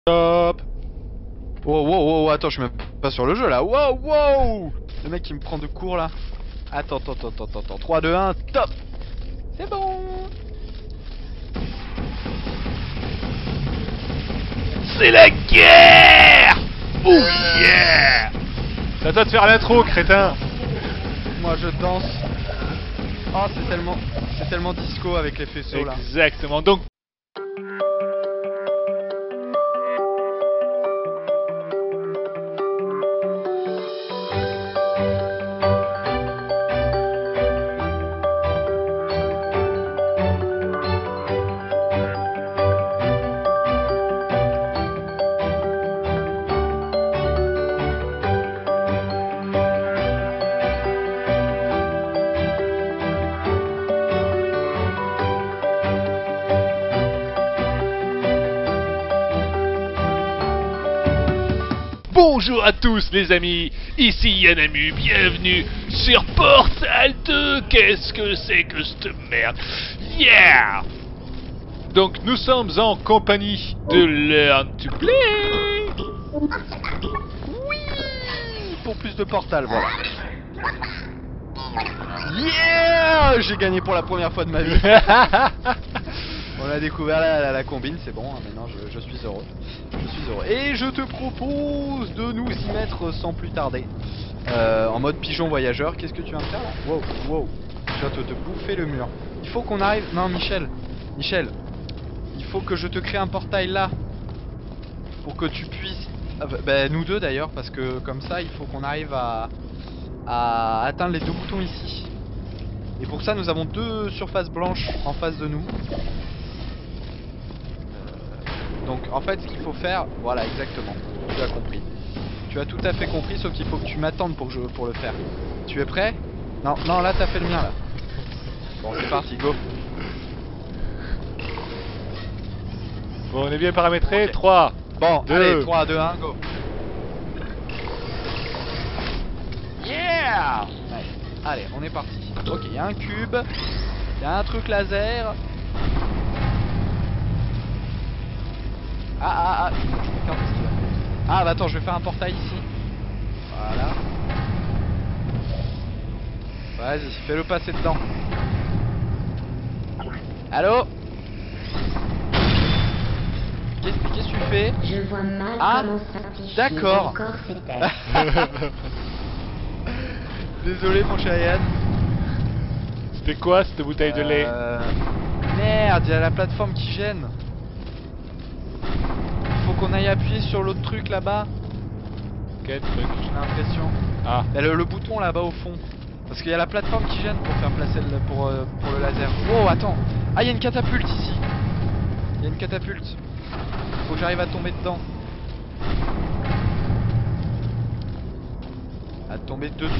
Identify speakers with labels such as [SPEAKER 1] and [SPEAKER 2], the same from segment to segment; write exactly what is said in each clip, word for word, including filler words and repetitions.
[SPEAKER 1] Stop. Wow, wow, wow, attends, je suis même pas sur le jeu là. Wow, wow. Le mec qui me prend de court là. Attends, attends, attends, attends, attends. trois, deux, un, top. C'est bon.
[SPEAKER 2] C'est la guerre. Oh yeah.
[SPEAKER 3] C'est à toi de faire l'intro, crétin.
[SPEAKER 1] Moi je danse. Oh, c'est tellement, c'est tellement disco avec les faisceaux là.
[SPEAKER 3] Exactement, donc... Bonjour à tous les amis, ici Yanamu, bienvenue sur Portal deux. Qu'est-ce que c'est que cette merde? Yeah. Donc nous sommes en compagnie de Learn to Play.
[SPEAKER 1] Oui. Pour plus de Portal, voilà. Yeah. J'ai gagné pour la première fois de ma vie. On a découvert la, la, la combine, c'est bon, hein, maintenant je, je suis heureux. Je suis heureux. Et je te propose de nous y mettre sans plus tarder. Euh, en mode pigeon voyageur, qu'est-ce que tu viens de faire là? Wow, wow. Tu vas te, te bouffer le mur. Il faut qu'on arrive... Non, Michel. Michel. Il faut que je te crée un portail là. Pour que tu puisses... Ah, bah, bah, nous deux d'ailleurs, parce que comme ça, il faut qu'on arrive à... à atteindre les deux boutons ici. Et pour ça, nous avons deux surfaces blanches en face de nous. Donc en fait ce qu'il faut faire, voilà exactement, tu as compris. Tu as tout à fait compris, sauf qu'il faut que tu m'attendes pour, que je, pour le faire. Tu es prêt? Non, non, là t'as fait le mien là. Bon c'est parti, go.
[SPEAKER 3] Bon, on est bien paramétré, okay. trois.
[SPEAKER 1] Bon,
[SPEAKER 3] deux.
[SPEAKER 1] Allez, trois, deux, un, go. Yeah. Allez, allez, on est parti. Ok, il y a un cube, il y a un truc laser. Ah ah ah, je me perds ce qu'il va. Ah bah attends, je vais faire un portail ici. Voilà. Vas-y, fais-le passer dedans. Allô? Qu'est-ce qu'est-ce que tu fais?
[SPEAKER 4] Je vois mal
[SPEAKER 1] ah,
[SPEAKER 4] comment simplifier
[SPEAKER 1] d'accord.
[SPEAKER 4] encore ces tests.
[SPEAKER 1] Désolé mon cher Yann.
[SPEAKER 3] C'était quoi cette bouteille de lait?
[SPEAKER 1] euh... Merde, il y a la plateforme qui gêne. Faut qu'on aille appuyer sur l'autre truc là-bas.
[SPEAKER 3] Quel truc?
[SPEAKER 1] J'ai l'impression.
[SPEAKER 3] Ah.
[SPEAKER 1] Il y a le, le bouton là-bas au fond. Parce qu'il y a la plateforme qui gêne pour faire placer le, pour, euh, pour le laser. Wow, attends. Ah, il y a une catapulte ici. Il y a une catapulte. Faut que j'arrive à tomber dedans. À tomber dessus.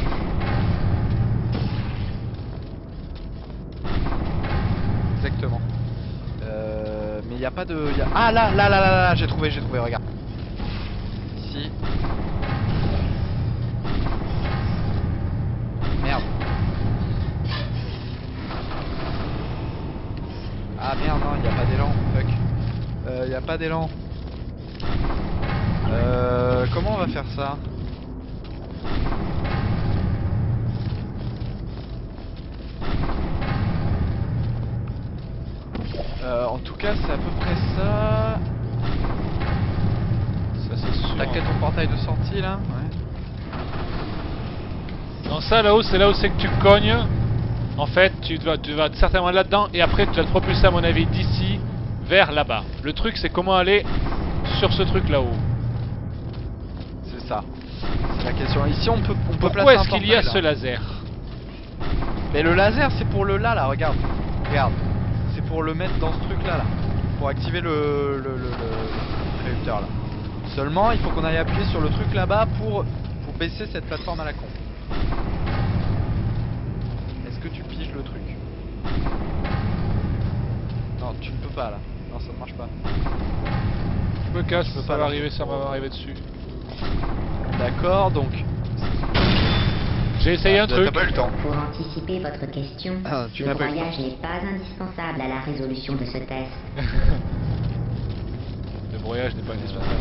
[SPEAKER 1] Exactement. Euh, mais il n'y a pas de... Y a... Ah là, là, là, là, là, j'ai trouvé, j'ai trouvé, regarde. Ici. Merde. Ah merde, non, il n'y a pas d'élan, fuck. Il euh, n'y a pas d'élan. Euh, comment on va faire ça? Euh, en tout cas, c'est à peu près ça.
[SPEAKER 3] Ça c'est sûr.
[SPEAKER 1] T'as qu'à ton portail de sortie là? Ouais.
[SPEAKER 3] Non, ça là-haut, c'est là où c'est que tu cognes. En fait, tu vas, tu vas certainement là-dedans et après tu vas te propulser à mon avis d'ici vers là-bas. Le truc, c'est comment aller sur ce truc là-haut.
[SPEAKER 1] C'est ça. C'est la question. Ici, on peut, on peut placer un
[SPEAKER 3] Pourquoi est-ce qu'il y a
[SPEAKER 1] portail,
[SPEAKER 3] ce
[SPEAKER 1] là.
[SPEAKER 3] laser?
[SPEAKER 1] Mais le laser, c'est pour le là, là, regarde. Regarde. C'est pour le mettre dans ce truc là, là. Pour activer le, le, le, le interrupteur là. Seulement, il faut qu'on aille appuyer sur le truc là-bas pour, pour baisser cette plateforme à la con. Est-ce que tu piges le truc? Non, tu ne peux pas là. Non, ça ne marche pas.
[SPEAKER 3] Je me casse,
[SPEAKER 1] Je peux
[SPEAKER 3] ça
[SPEAKER 1] pas
[SPEAKER 3] va
[SPEAKER 1] là.
[SPEAKER 3] arriver, ça va arriver dessus.
[SPEAKER 1] D'accord, donc...
[SPEAKER 3] J'ai essayé
[SPEAKER 1] ah,
[SPEAKER 3] un truc.
[SPEAKER 1] T'as pas eu le temps.
[SPEAKER 4] Pour anticiper votre question,
[SPEAKER 1] Ah, tu
[SPEAKER 4] le
[SPEAKER 1] n'as pas eu le
[SPEAKER 4] broyage n'est pas indispensable à la résolution de ce test.
[SPEAKER 3] Le voyage n'est pas indispensable.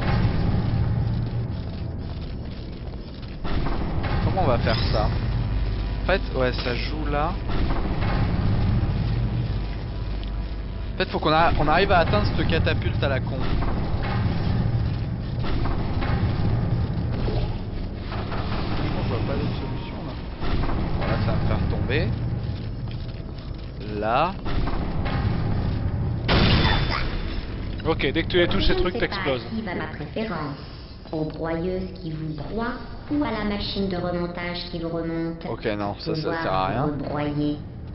[SPEAKER 1] Comment on va faire ça? En fait, ouais, ça joue là. En fait, faut qu'on a- qu'on arrive à atteindre cette catapulte à la con. Franchement, je vois pas d'autre solution là. Voilà, ça va me faire tomber. Là.
[SPEAKER 3] Ok, dès que tu les touches, ces
[SPEAKER 4] Je ne
[SPEAKER 3] trucs
[SPEAKER 4] sais pas
[SPEAKER 3] t'explosent.
[SPEAKER 4] à qui va ma préférence. Aux broyeuses qui vous broient ou à la machine de remontage qui vous remonte.
[SPEAKER 1] Ok, non, ça, ça
[SPEAKER 4] Pouvoir
[SPEAKER 1] sert à rien.
[SPEAKER 4] rebroyer.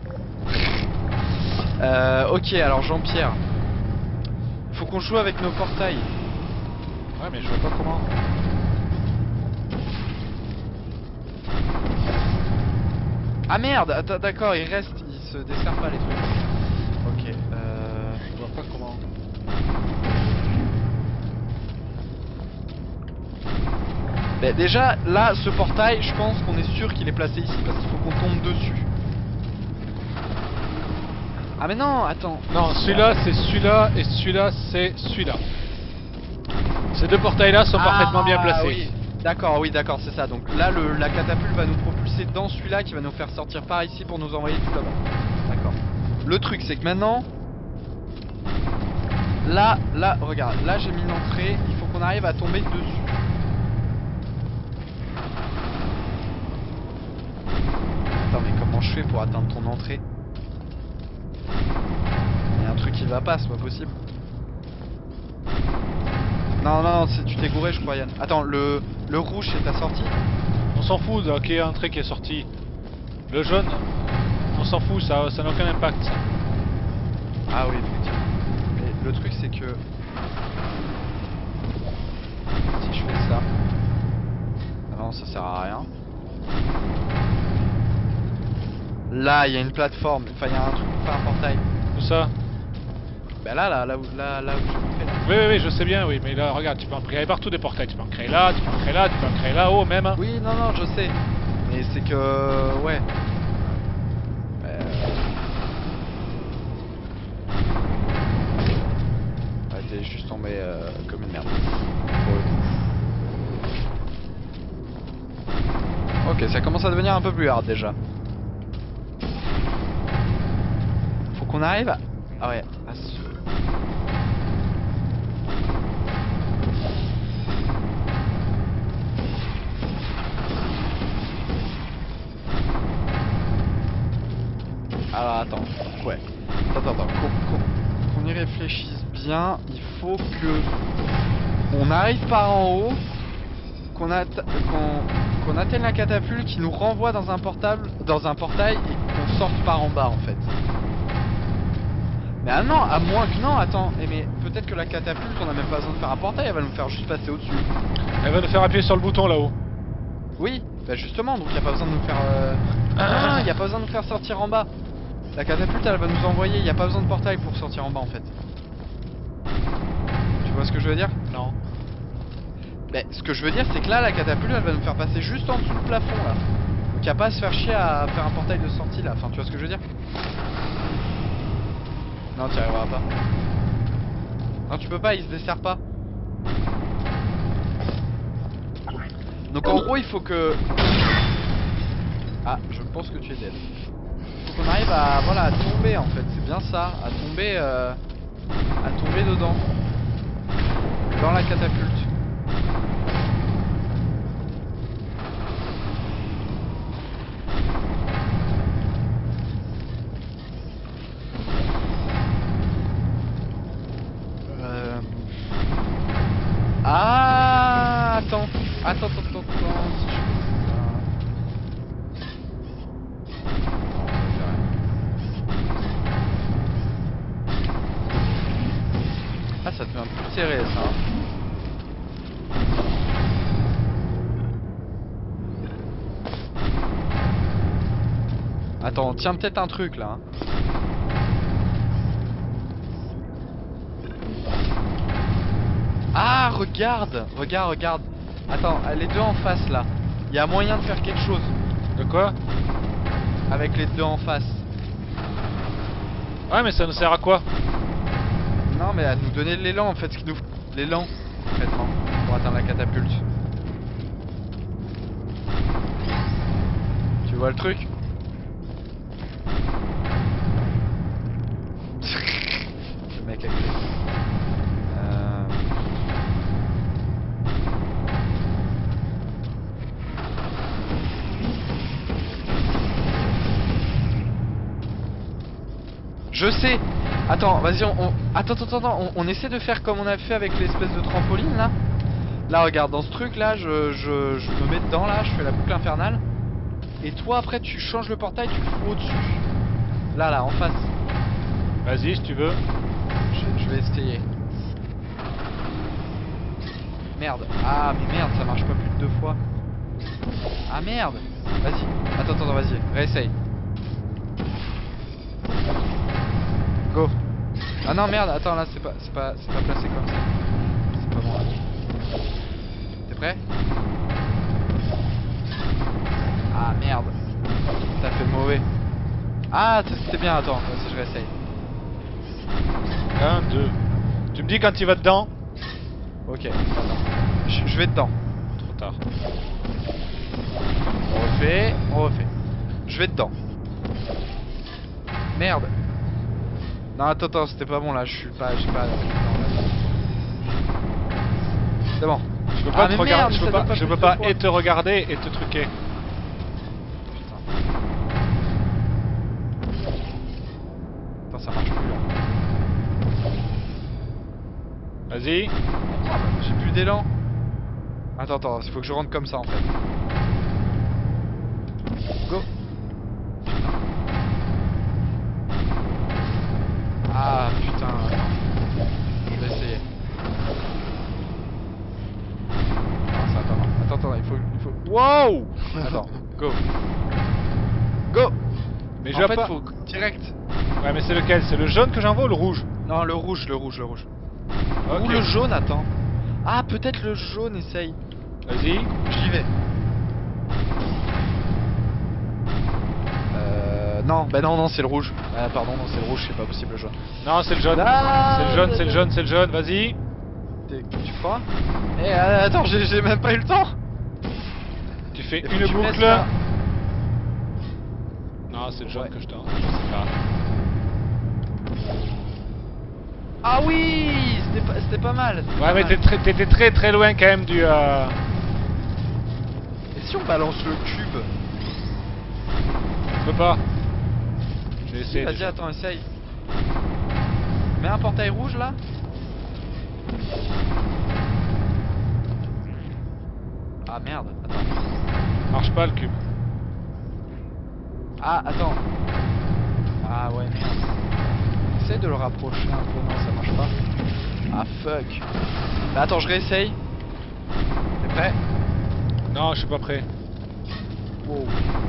[SPEAKER 1] Euh, ok, alors Jean-Pierre. Faut qu'on joue avec nos portails.
[SPEAKER 3] Ouais, mais je vois pas comment.
[SPEAKER 1] Ah merde, attends, d'accord, il reste, il se dessert pas les trucs. Ok, euh...
[SPEAKER 3] Je vois pas comment.
[SPEAKER 1] bah, déjà, là, ce portail, je pense qu'on est sûr qu'il est placé ici, parce qu'il faut qu'on tombe dessus. Ah mais non, attends.
[SPEAKER 3] Non, celui-là, c'est celui-là, et celui-là, c'est celui-là. Ces deux portails-là sont
[SPEAKER 1] Ah,
[SPEAKER 3] parfaitement bien placés.
[SPEAKER 1] oui. D'accord, oui, d'accord, c'est ça. Donc là, le, la catapulte va nous propulser dans celui-là qui va nous faire sortir par ici pour nous envoyer tout là-bas. D'accord. Le truc, c'est que maintenant... Là, là, regarde, là j'ai mis l'entrée, il faut qu'on arrive à tomber dessus. Attends, mais comment je fais pour atteindre ton entrée? Il y a un truc qui va pas, c'est pas possible. Non, non, non, c'est- tu t'es gouré, je crois, Yann. Attends, le, le rouge, c'est ta sortie?
[SPEAKER 3] On s'en fout de qui est entré, qui est sorti. Le jaune, on s'en fout, ça ça n'a aucun impact. Ça.
[SPEAKER 1] Ah oui, effectivement. Mais le truc, c'est que... Si je fais ça... Ah non, ça sert à rien. Là, il y a une plateforme. Enfin, il y a un truc pour faire un portail.
[SPEAKER 3] Tout ça.
[SPEAKER 1] Bah là, là, là où, là, là où je montré là.
[SPEAKER 3] Oui, oui, oui, je sais bien, oui, mais là, regarde, tu peux en créer partout des portails. Tu peux en créer là, tu peux en créer là, tu peux en créer là-haut même.
[SPEAKER 1] Oui, non, non, je sais. Mais c'est que... Ouais. Euh... Ouais, t'es juste tombé euh, comme une merde. Pour le coup. Ok, ça commence à devenir un peu plus hard déjà. Faut qu'on arrive à... Ah ouais, à se... Alors attends, ouais. Attends, attends, qu'on qu'on- qu'on y réfléchisse bien, il faut que on arrive par en haut, qu'on atte- qu'on qu'on atteigne la catapulte qui nous renvoie dans un portable, dans un portail et qu'on sorte par en bas en fait. Mais ah non, à moins que non, attends, eh mais peut-être que la catapulte on a même pas besoin de faire un portail, elle va nous faire juste passer au-dessus.
[SPEAKER 3] Elle va nous faire appuyer sur le bouton là-haut.
[SPEAKER 1] Oui, bah justement, donc il n'y a pas besoin de nous faire... Euh... Ah, il n'y a pas besoin de nous faire sortir en bas. La catapulte, elle va nous envoyer, il n'y a pas besoin de portail pour sortir en bas en fait. Tu vois ce que je veux dire?
[SPEAKER 3] Non.
[SPEAKER 1] Bah, ce que je veux dire, c'est que là, la catapulte, elle va nous faire passer juste en dessous du plafond là. Donc il n'y a pas à se faire chier à faire un portail de sortie là, enfin tu vois ce que je veux dire? Non, tu n'y arriveras pas. Non, tu peux pas, il se dessert pas. Donc en gros, il faut que... Ah, je pense que tu es dead. Il faut qu'on arrive à, voilà, à tomber en fait, c'est bien ça, à tomber, euh, à tomber dedans, dans la catapulte. Euh... Ah, attends, attends, attends, attends, attends, si je fais ça... Ah, ça devient plus serré ça. Attends, tiens peut-être un truc là. Ah, regarde, regarde, regarde. Attends, les deux en face là. Il y a moyen de faire quelque chose.
[SPEAKER 3] De quoi?
[SPEAKER 1] Avec les deux en face.
[SPEAKER 3] Ouais, mais ça nous sert à quoi?
[SPEAKER 1] Non, mais à nous donner de l'élan en fait. Ce qui nous... L'élan, concrètement, pour atteindre la catapulte. Tu vois le truc? Le mec a clé. Euh... Je sais. Attends, vas-y, on, on... Attends, attends, attends, on, on essaie de faire comme on a fait avec l'espèce de trampoline là. Là, regarde, dans ce truc là, je, je, je me mets dedans là, je fais la boucle infernale. Et toi, après, tu changes le portail, tu le fous au-dessus. Là, là, en face.
[SPEAKER 3] Vas-y, si tu veux.
[SPEAKER 1] Je, je vais essayer. Merde. Ah, mais merde, ça marche pas plus de deux fois. Ah, merde. Vas-y. Attends, attends, vas-y. Réessaye. Go. Ah non, merde, attends, là, c'est pas, c'est pas, c'est pas placé comme ça. C'est pas bon, là. T'es prêt? Ah, merde. T'as fait le mauvais. Ah, c'était bien, attends, vas-y, je réessaye.
[SPEAKER 3] Un, deux. Tu me dis quand il va dedans?
[SPEAKER 1] Ok, attends. Je, je vais dedans.
[SPEAKER 3] Trop tard.
[SPEAKER 1] On refait, on refait. Je vais dedans. Merde. Non, attends, attends, c'était pas bon là, je suis pas. Je suis pas. C'est bon.
[SPEAKER 3] Je peux pas
[SPEAKER 1] Ah,
[SPEAKER 3] te
[SPEAKER 1] mais
[SPEAKER 3] regarder,
[SPEAKER 1] merde,
[SPEAKER 3] je peux
[SPEAKER 1] ça
[SPEAKER 3] pas,
[SPEAKER 1] doit pas
[SPEAKER 3] je
[SPEAKER 1] plus
[SPEAKER 3] peux
[SPEAKER 1] de
[SPEAKER 3] pas
[SPEAKER 1] fois.
[SPEAKER 3] et te regarder et te truquer.
[SPEAKER 1] Putain. Attends, ça marche plus là.
[SPEAKER 3] Vas-y.
[SPEAKER 1] J'ai plus d'élan. Attends, attends, il faut que je rentre comme ça en fait. Go. Ah putain, attends. Je vais essayer. Non, ça attends, attends, attends, il faut, il faut. Wow. Attends, go. Go.
[SPEAKER 3] Mais je
[SPEAKER 1] En
[SPEAKER 3] vois
[SPEAKER 1] fait,
[SPEAKER 3] pas.
[SPEAKER 1] faut direct.
[SPEAKER 3] Ouais, mais c'est lequel? C'est le jaune que j'envoie ou le rouge?
[SPEAKER 1] Non, le rouge, le rouge, le rouge.
[SPEAKER 3] Ok.
[SPEAKER 1] Ou le jaune, attends. Ah, peut-être le jaune, essaye.
[SPEAKER 3] Vas-y.
[SPEAKER 1] J'y vais. Euh. Non, bah non, non, c'est le rouge. Ah, pardon, non, c'est le rouge, c'est pas possible le jaune.
[SPEAKER 3] Non, c'est le jaune.
[SPEAKER 1] Ah,
[SPEAKER 3] c'est le jaune, c'est le jaune, c'est le jaune. Vas-y.
[SPEAKER 1] T'es- Tu crois? Eh, euh, attends, j'ai j'ai même pas eu le temps.
[SPEAKER 3] Tu fais
[SPEAKER 1] Il faut
[SPEAKER 3] une
[SPEAKER 1] que tu me laisses
[SPEAKER 3] boucle.
[SPEAKER 1] là.
[SPEAKER 3] Non, c'est le jaune
[SPEAKER 1] Ouais.
[SPEAKER 3] que je tente. Je sais pas.
[SPEAKER 1] Ah oui, c'était pas, c'était pas mal. c'était
[SPEAKER 3] Ouais,
[SPEAKER 1] pas
[SPEAKER 3] mais
[SPEAKER 1] mal.
[SPEAKER 3] t'es très- t'étais très très loin quand même du. Euh...
[SPEAKER 1] Et si on balance le cube?
[SPEAKER 3] Je peux pas. J'ai
[SPEAKER 1] Si,
[SPEAKER 3] essayé.
[SPEAKER 1] vas-y,
[SPEAKER 3] déjà.
[SPEAKER 1] attends, essaye. Mets un portail rouge là. Ah merde, attends.
[SPEAKER 3] Marche pas le cube.
[SPEAKER 1] Ah, attends. Ah ouais, merde. Essaye de le rapprocher un peu, non, ça marche pas. Ah fuck. Bah attends, je réessaye. T'es prêt?
[SPEAKER 3] Non, je suis pas prêt.
[SPEAKER 1] Wow.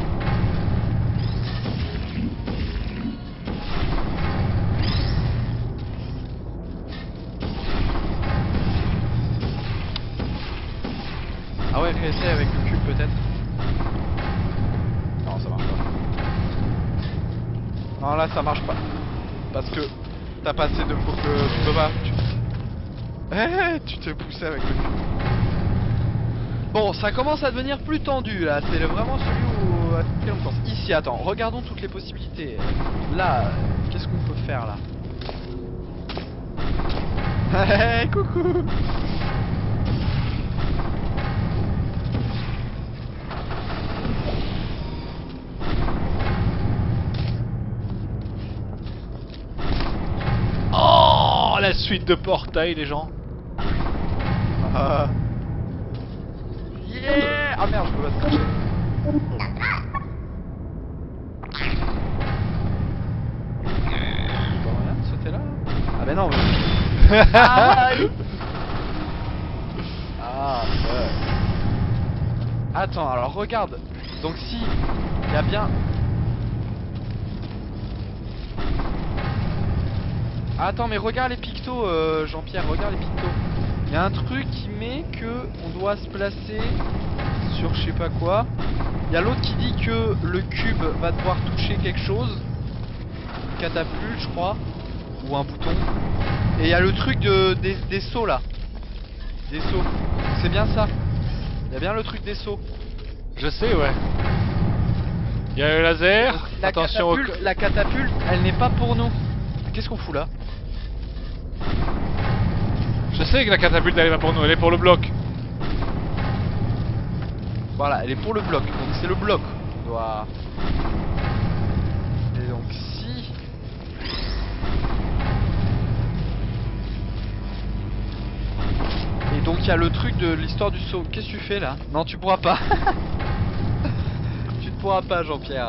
[SPEAKER 1] Ah ouais, réessaye avec le cube peut-être. Non, ça marche pas. Non, là ça marche pas. Parce que t'as pas assez de pour que tu peux pas. Tu... Eh, tu t'es poussé avec le cube. Bon, ça commence à devenir plus tendu là. C'est le- vraiment celui où à quel on pense. Ici, attends, regardons toutes les possibilités. Là, euh, qu'est-ce qu'on peut faire là? Hey, coucou.
[SPEAKER 3] Oh, la suite de portail, les gens.
[SPEAKER 1] Ah. Yeah. Ah merde, je peux pas te cacher. Pas moyen de sauter là? Ah ben non, mais... Ah, ah fuck. Attends, alors regarde. Donc si, il y a bien... Attends, mais regarde les pictos, euh, Jean-Pierre, regarde les pictos. Il y a un truc qui met que on doit se placer sur je sais pas quoi. Il y a l'autre qui dit que le cube va devoir toucher quelque chose. Une catapulte, je crois. Ou un bouton. Et il y a le truc de, des, des sauts là. Des sauts. C'est bien ça. Il y a bien le truc des sauts.
[SPEAKER 3] Je sais, ouais. Il y a le laser.
[SPEAKER 1] La
[SPEAKER 3] Attention au...
[SPEAKER 1] catapulte, la catapulte, elle n'est pas pour nous. Qu'est-ce qu'on fout là?
[SPEAKER 3] Je sais que la catapulte elle est pas pour nous, elle est pour le bloc.
[SPEAKER 1] Voilà, elle est pour le bloc. Donc c'est le bloc qu'on doit... Et donc si... Et donc il y a le truc de l'histoire du saut. Qu'est-ce que tu fais là? Non, tu pourras pas. Tu ne pourras pas, Jean-Pierre.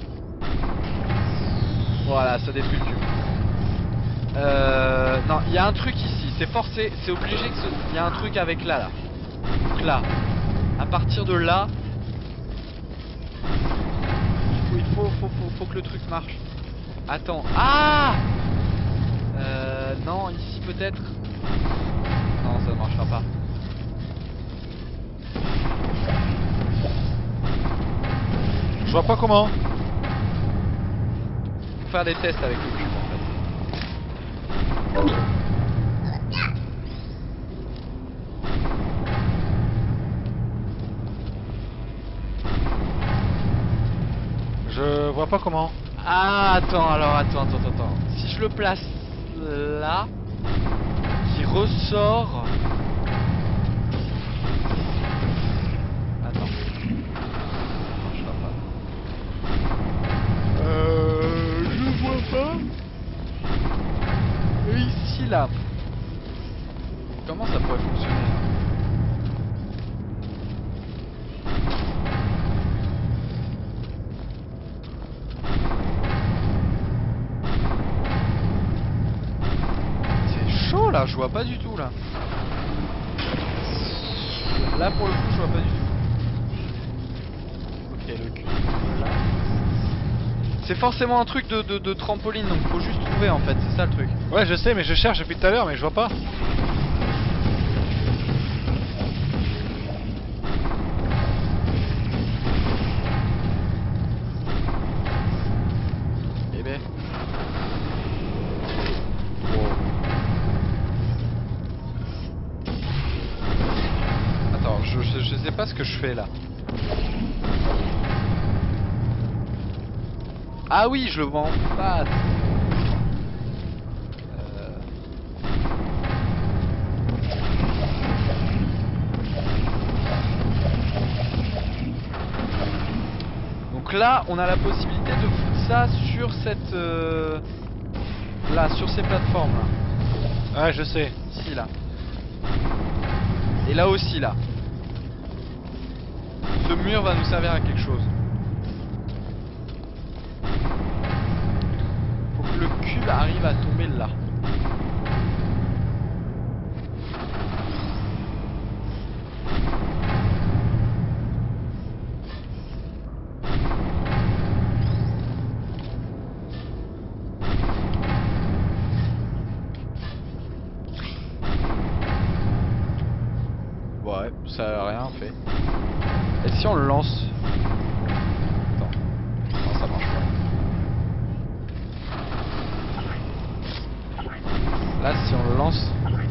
[SPEAKER 1] Voilà, ça détruit le cube. Euh... Non, il y a un truc ici. C'est forcé, c'est obligé que ce... Il y a un truc avec là, là. Donc là. À partir de là... Il faut, il faut, faut, faut, faut que le truc marche. Attends. Ah euh... Non, ici peut-être. Non, ça ne marchera pas.
[SPEAKER 3] Je vois pas comment.
[SPEAKER 1] Faut faire des tests avec le cube en fait.
[SPEAKER 3] Je vois pas comment.
[SPEAKER 1] Ah, attends, alors attends, attends, attends. Si je le place là, qui ressort. Attends. Ça marchera pas. Euh. Je vois pas. Et ici là. Comment ça pourrait fonctionner là? Là, je vois pas du tout là. Là pour le coup je vois pas du tout. Ok, le cul. Voilà. C'est forcément un truc de, de, de trampoline, donc faut juste trouver en fait, c'est ça le truc.
[SPEAKER 3] Ouais, je sais, mais je cherche depuis tout à l'heure, mais je vois pas.
[SPEAKER 1] Eh ben. Je, je, je sais pas ce que je fais là. Ah oui, je le vois en face. Euh... Donc là, on a la possibilité de foutre ça sur cette... Euh... Là, sur ces plateformes là.
[SPEAKER 3] Ouais, je sais.
[SPEAKER 1] Ici là. Et là aussi là. Ce mur va nous servir à quelque chose. Faut que le cube arrive à tomber là. Ouais, ça a rien fait. Et si on le lance? Attends. Non, ça marche pas. Là, si on le lance...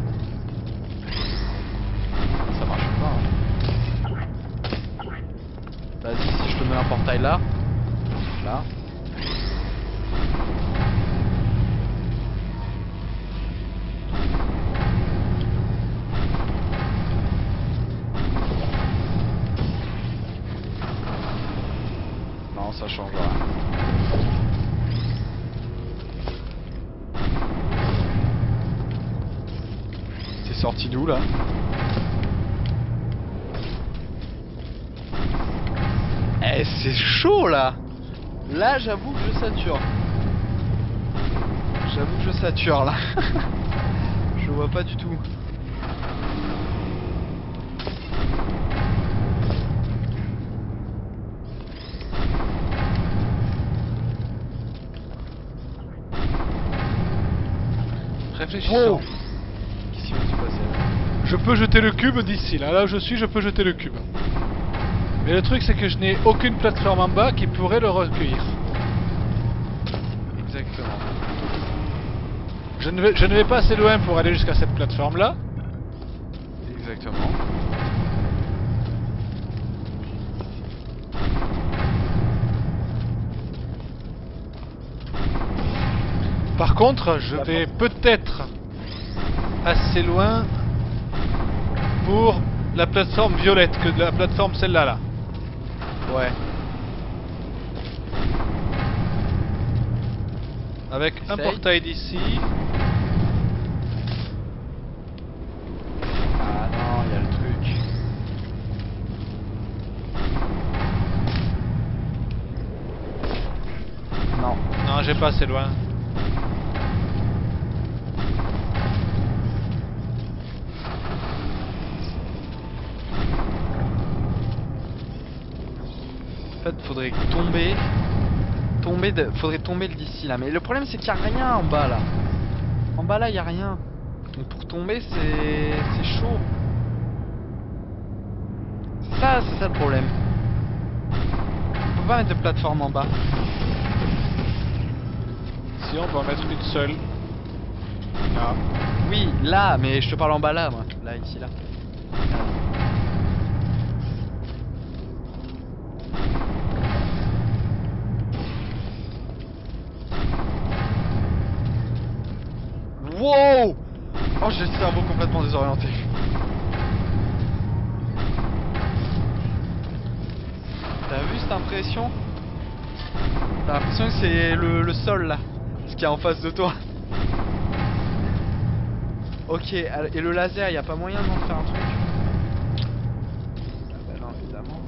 [SPEAKER 1] Ça marche pas. Hein. Vas-y, si je te mets un portail là. Là. Ça change rien. C'est sorti d'où là? Eh, c'est chaud là. Là, j'avoue que je sature. J'avoue que je sature là. Je vois pas du tout. Réfléchissons.
[SPEAKER 3] Oh.
[SPEAKER 1] Qu'est-ce qui va se passer là?
[SPEAKER 3] Je peux jeter le cube d'ici, là, là où je suis, je peux jeter le cube. Mais le truc c'est que je n'ai aucune plateforme en bas qui pourrait le recueillir.
[SPEAKER 1] Exactement.
[SPEAKER 3] Je ne vais, je ne vais pas assez loin pour aller jusqu'à cette plateforme là.
[SPEAKER 1] Exactement.
[SPEAKER 3] Par contre, je vais peut-être assez loin pour la plateforme violette que de la plateforme celle-là là.
[SPEAKER 1] Ouais.
[SPEAKER 3] Avec un
[SPEAKER 1] Essaye.
[SPEAKER 3] portail d'ici.
[SPEAKER 1] Ah non, il y a le truc. Non.
[SPEAKER 3] Non, j'ai pas assez loin.
[SPEAKER 1] En fait, faudrait tomber. Tomber de... Faudrait tomber d'ici là. Mais le problème, c'est qu'il y a rien en bas là. En bas là, il y a rien. Donc pour tomber, c'est c'est chaud. C'est ça, c'est ça le problème. On peut pas mettre de plateforme en bas.
[SPEAKER 3] Si on peut en mettre une seule. Là.
[SPEAKER 1] Oui, là, mais je te parle en bas là, moi. Là, ici, là. Wow! Oh, j'ai le cerveau complètement désorienté. T'as vu cette impression? T'as l'impression que c'est le, le sol là, ce qu'il y a en face de toi. Ok, alors- et le laser, y a pas moyen d'en faire un truc? Ah bah non, évidemment.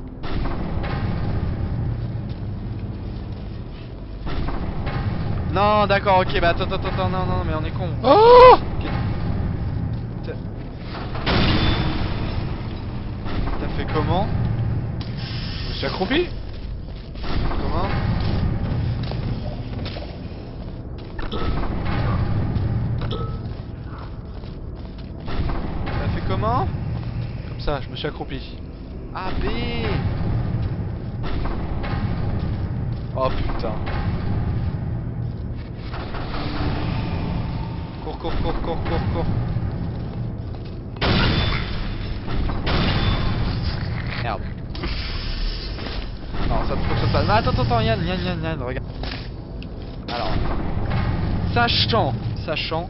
[SPEAKER 1] Non, d'accord, ok, bah attends, attends, attends, non, non, mais on est con.
[SPEAKER 3] Oh!
[SPEAKER 1] Ok. T'as T'as fait comment?
[SPEAKER 3] Je me suis accroupi.
[SPEAKER 1] Comment? T'as fait comment?
[SPEAKER 3] Comme ça, je me suis accroupi.
[SPEAKER 1] A, B. Oh putain. Cours, cours, cours, cours, cours, cours. Merde. Non, ça ne fonctionne pas. Non, attends, attends, attends, Yann, Yann, Yann, Yann, regarde. Alors, attends. Sachant, sachant,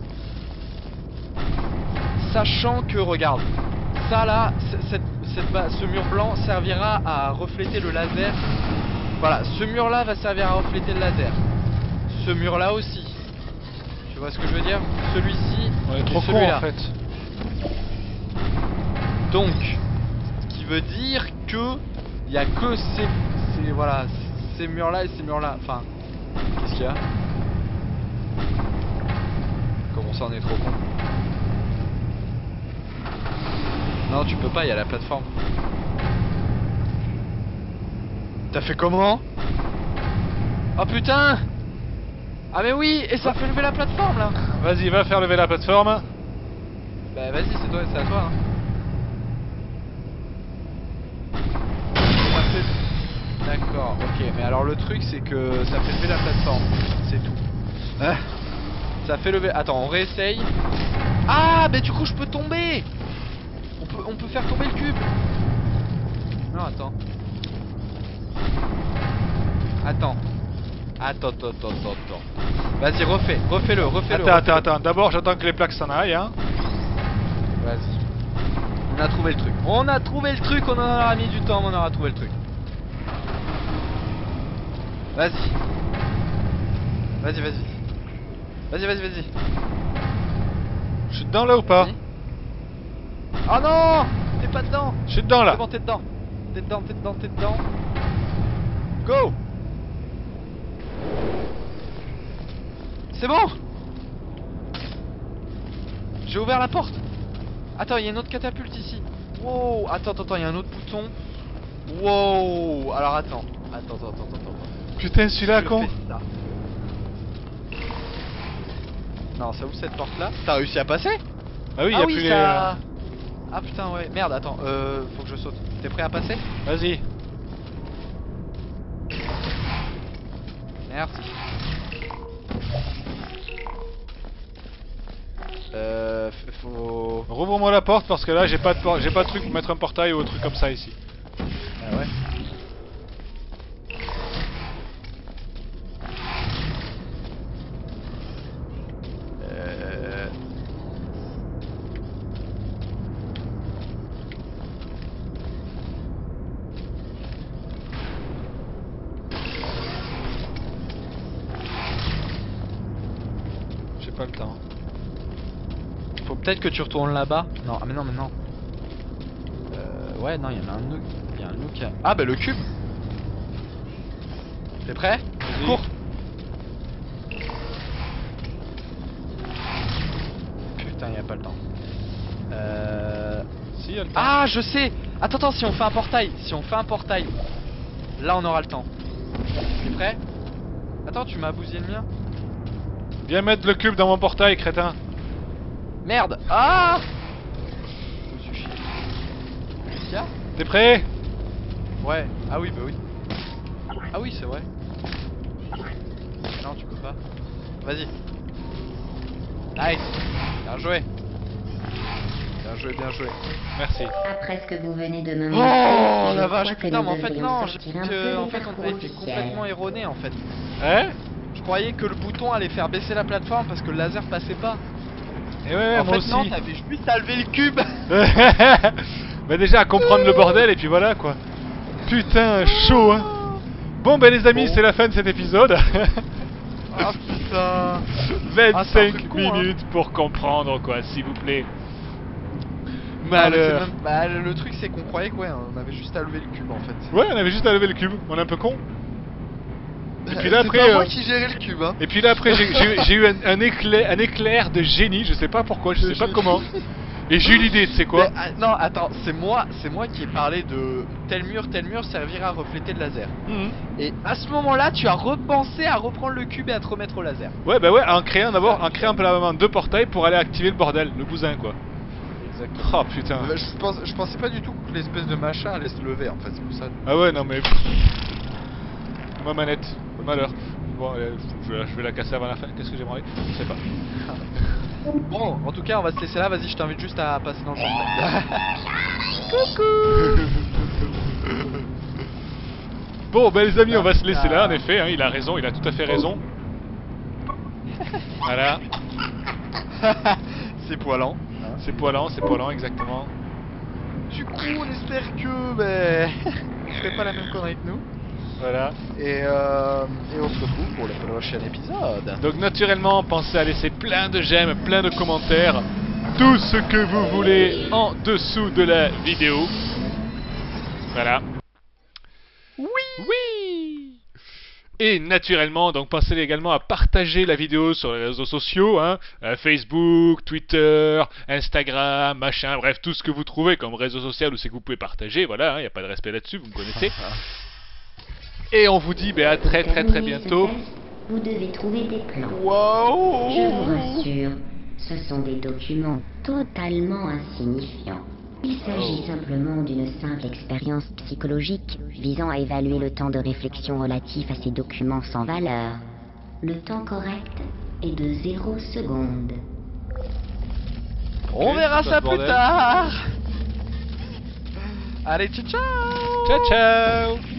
[SPEAKER 1] sachant que, regarde, ça là, c- cette, cette ba- ce mur blanc servira à refléter le laser. Voilà, ce mur là va servir à refléter le laser. Ce mur là aussi. Tu vois ce que je veux dire? Celui-ci
[SPEAKER 3] On est
[SPEAKER 1] et
[SPEAKER 3] trop con
[SPEAKER 1] celui-là.
[SPEAKER 3] en fait.
[SPEAKER 1] Donc, ce qui veut dire que il y a que ces, ces voilà, ces murs là et ces murs là. Enfin, qu'est-ce qu'il y a? Comment ça on est trop con? Non, tu peux pas, il y a la plateforme. T'as fait comment? Oh putain! Ah mais oui, et ça fait lever la plateforme là.
[SPEAKER 3] Vas-y, va faire lever la plateforme.
[SPEAKER 1] Bah vas-y, c'est toi, c'est à toi. Hein. Ça fait- D'accord, ok, mais alors le truc c'est que ça fait lever la plateforme, c'est tout. Ah. Ça fait lever. Attends, on réessaye. Ah, mais du coup je peux tomber. On peut, on peut faire tomber le cube. Non, attends. Attends. Attends, attends, attends, attends. Vas-y, refais, refais-le, refais-le.
[SPEAKER 3] Attends, attends,
[SPEAKER 1] refais-le.
[SPEAKER 3] attends. D'abord, j'attends que les plaques s'en aillent. Hein.
[SPEAKER 1] Vas-y. On a trouvé le truc. On a trouvé le truc, on en aura mis du temps, mais on aura trouvé le truc. Vas-y. Vas-y, vas-y. Vas-y, vas-y, vas-y.
[SPEAKER 3] Je suis dedans là ou pas?
[SPEAKER 1] Vas-y. Oh non! T'es pas dedans!
[SPEAKER 3] Je suis dedans là.
[SPEAKER 1] C'est bon, t'es dedans. T'es dedans, t'es dedans, t'es dedans. Go! C'est bon! J'ai ouvert la porte. Attends, il y a une autre catapulte ici. Wow! Attends, attends, attends, il y a un autre bouton. Wow! Alors attends. Attends, attends, attends, attends. attends.
[SPEAKER 3] Putain, celui-là,
[SPEAKER 1] Je
[SPEAKER 3] con.
[SPEAKER 1] fais ça. Non, ça ouvre cette porte là. T'as réussi à passer?
[SPEAKER 3] Ah oui, il
[SPEAKER 1] ah
[SPEAKER 3] y a
[SPEAKER 1] oui,
[SPEAKER 3] plus
[SPEAKER 1] ça... Ah putain, ouais. Merde, attends. Euh, faut que je saute. T'es prêt à passer?
[SPEAKER 3] les. Vas-y.
[SPEAKER 1] Merci. Euh, f- faut...
[SPEAKER 3] Rouvre-moi la porte parce que là j'ai pas de por- j'ai pas de truc pour mettre un portail ou un truc comme ça ici.
[SPEAKER 1] Ah ouais. Euh...
[SPEAKER 3] J'ai pas le temps.
[SPEAKER 1] Faut peut-être que tu retournes là-bas. Non, ah mais non, mais non. Euh, ouais, non, il y en a un autre. Il y a un autre qui a... Ah bah le cube. T'es prêt?
[SPEAKER 3] Vas-y.
[SPEAKER 1] Cours. Putain, il y a pas le temps. Euh...
[SPEAKER 3] Si, y a le temps.
[SPEAKER 1] Ah, je sais. Attends, attends, si on fait un portail, si on fait un portail, là on aura le temps. T'es prêt? Attends, tu m'as bousillé le mien?
[SPEAKER 3] Viens mettre le cube dans mon portail, crétin.
[SPEAKER 1] Merde. Ah. Je me suis chié. Qu'est-ce qu'il y a?
[SPEAKER 3] T'es prêt?
[SPEAKER 1] Ouais. Ah oui, bah oui. Ah oui, c'est vrai. Non, tu peux pas. Vas-y. Nice. Bien joué. Bien joué, bien joué.
[SPEAKER 3] Merci.
[SPEAKER 4] Après ce que vous venez de me
[SPEAKER 1] Oh
[SPEAKER 4] montrer, je
[SPEAKER 1] la
[SPEAKER 4] crois
[SPEAKER 1] vache,
[SPEAKER 4] que
[SPEAKER 1] putain,
[SPEAKER 4] nous
[SPEAKER 1] mais en fait
[SPEAKER 4] devrions
[SPEAKER 1] non, j'ai
[SPEAKER 4] sortir
[SPEAKER 1] cru
[SPEAKER 4] un
[SPEAKER 1] que
[SPEAKER 4] peu
[SPEAKER 1] en
[SPEAKER 4] des
[SPEAKER 1] fait on avait été
[SPEAKER 4] parcours
[SPEAKER 1] complètement
[SPEAKER 4] officiels.
[SPEAKER 1] erroné en fait.
[SPEAKER 3] Hein?
[SPEAKER 1] Je croyais que le bouton allait faire baisser la plateforme parce que le laser passait pas.
[SPEAKER 3] Et ouais, ouais,
[SPEAKER 1] en
[SPEAKER 3] moi
[SPEAKER 1] fait non,
[SPEAKER 3] aussi.
[SPEAKER 1] t'avais juste à lever le cube.
[SPEAKER 3] Bah déjà à comprendre le bordel et puis voilà quoi. Putain, chaud hein. Bon bah les amis,
[SPEAKER 1] Bon.
[SPEAKER 3] c'est la fin de cet épisode.
[SPEAKER 1] Ah putain. Ah, c'est un
[SPEAKER 3] vingt-cinq
[SPEAKER 1] truc con, hein.
[SPEAKER 3] minutes pour comprendre quoi, s'il vous plaît.
[SPEAKER 1] Ah, mais c'est
[SPEAKER 3] Malheur.
[SPEAKER 1] même- Bah le truc c'est qu'on croyait que ouais, on avait juste à lever le cube en fait.
[SPEAKER 3] Ouais, on avait juste à lever le cube, on est un peu con. Et puis là
[SPEAKER 1] C'est
[SPEAKER 3] après,
[SPEAKER 1] pas moi
[SPEAKER 3] euh,
[SPEAKER 1] qui gérais le cube hein.
[SPEAKER 3] et puis là après j'ai- j'ai j'ai eu un, un éclair, un éclair de génie, je sais pas pourquoi, je sais pas comment. Et j'ai eu l'idée, tu sais quoi?
[SPEAKER 1] Mais, ah, non, attends, c'est moi, c'est moi qui ai parlé de tel mur, tel mur servira à refléter le laser.
[SPEAKER 3] Mhm.
[SPEAKER 1] Et à ce moment-là, tu as repensé à reprendre le cube et à te remettre au laser.
[SPEAKER 3] Ouais bah ouais, en créant d'abord, en créant préalablement deux portails pour aller activer le bordel, le bousin quoi.
[SPEAKER 1] Exactement.
[SPEAKER 3] Oh putain.
[SPEAKER 1] Je, pense, je pensais pas du tout que l'espèce de machin allait se lever en fait, c'est pour ça.
[SPEAKER 3] Ah ouais non mais... Ma manette, malheur. Bon, allez, je, vais- je vais la casser avant la fin, qu'est-ce que j'ai branlé? Je sais pas.
[SPEAKER 1] Bon, en tout cas, on va se laisser là. Vas-y, je t'invite juste à passer dans le jeu.
[SPEAKER 3] Bon bah les amis, on va se laisser là en
[SPEAKER 1] Ah.
[SPEAKER 3] effet, hein, il a raison, il a tout à fait raison. Voilà,
[SPEAKER 1] C'est poilant.
[SPEAKER 3] c'est poilant, c'est poilant exactement.
[SPEAKER 1] Du coup, on espère que ben, vous ferez pas la même connerie que nous.
[SPEAKER 3] Voilà.
[SPEAKER 1] Et, euh, et on se retrouve pour le prochain épisode.
[SPEAKER 3] Donc naturellement, pensez à laisser plein de j'aime, plein de commentaires, tout ce que vous voulez en dessous de la vidéo. Voilà.
[SPEAKER 1] Oui.
[SPEAKER 3] Oui. Et naturellement, donc pensez également à partager la vidéo sur les réseaux sociaux, hein, euh, Facebook, Twitter, Instagram, machin, bref, tout ce que vous trouvez comme réseau social où c'est que vous pouvez partager, voilà, il n'y a pas de respect là-dessus, vous me connaissez. Et on vous dit ben, à très très très
[SPEAKER 4] Terminer ce
[SPEAKER 3] bientôt.
[SPEAKER 4] test, vous devez trouver des plans.
[SPEAKER 1] Wow.
[SPEAKER 4] Je vous rassure, ce sont des documents totalement insignifiants. Il s'agit simplement d'une simple expérience psychologique visant à évaluer le temps de réflexion relatif à ces documents sans valeur. Le temps correct est de zéro seconde.
[SPEAKER 1] On
[SPEAKER 3] Ok,
[SPEAKER 1] verra
[SPEAKER 3] c'est
[SPEAKER 1] ça
[SPEAKER 3] quoi ce
[SPEAKER 1] plus
[SPEAKER 3] bordel
[SPEAKER 1] tard. Allez, ciao ciao.
[SPEAKER 3] Ciao ciao.